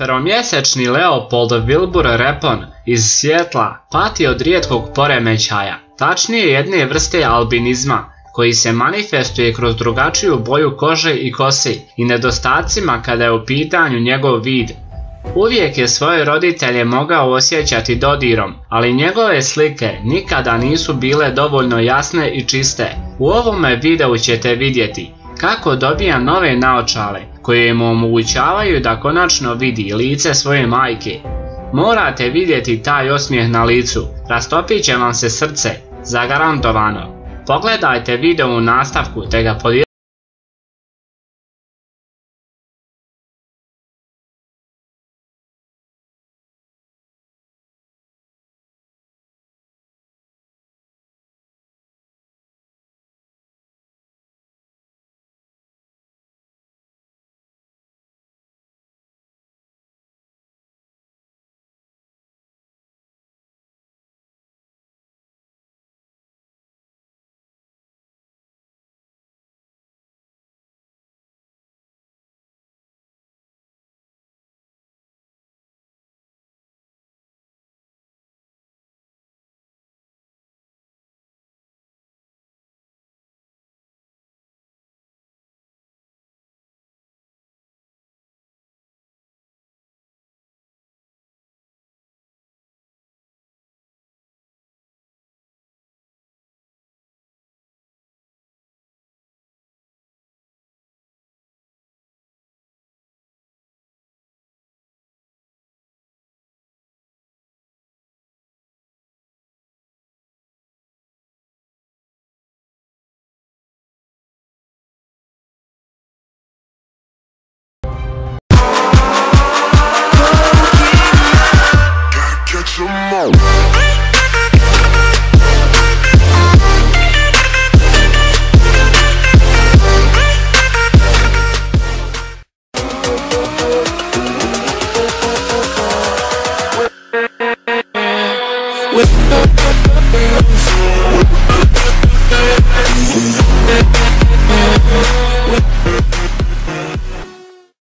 4-mjesečni Leopold Wilbur Repon iz Sjetla pati od rijetkog poremećaja, tačnije jedne vrste albinizma, koji se manifestuje kroz drugačiju boju kože i kose i nedostacima kada je u pitanju njegov vid. Uvijek je svoje roditelje mogao osjećati dodirom, ali njegove slike nikada nisu bile dovoljno jasne i čiste. U ovome videu ćete vidjeti kako dobija nove naočale koje mu omogućavaju da konačno vidi lice svoje majke. Morate vidjeti taj osmijeh na licu, rastopit će vam se srce, zagarantovano. Pogledajte video u nastavku te ga podijelite.